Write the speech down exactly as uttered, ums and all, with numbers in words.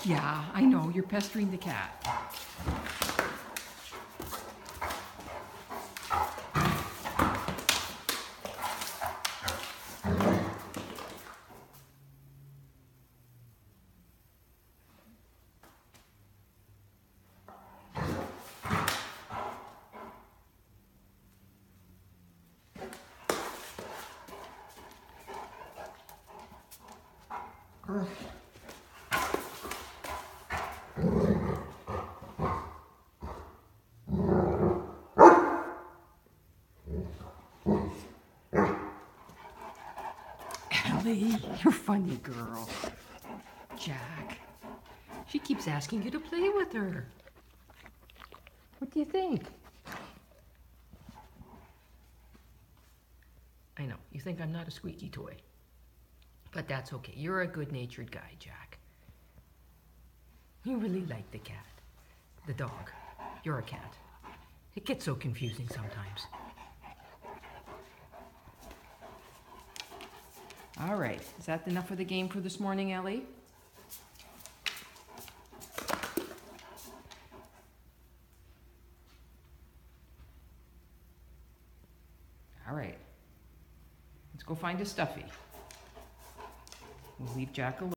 Yeah, I know, you're pestering the cat. Ugh. Ellie, you're funny girl. Jack, she keeps asking you to play with her. What do you think? I know, you think I'm not a squeaky toy. But that's okay. You're a good-natured guy, Jack. You really like the cat. The dog. You're a cat. It gets so confusing sometimes. All right. Is that enough of the game for this morning, Ellie? All right. Let's go find a stuffy. We'll leave Jack alone.